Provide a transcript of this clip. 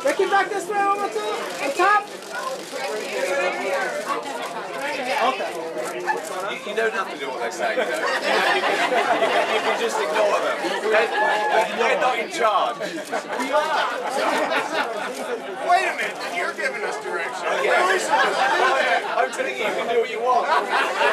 Ricky, back this way one more time. On top. Okay. You don't have to do what they say, you know. You can just ignore them. They're not in charge.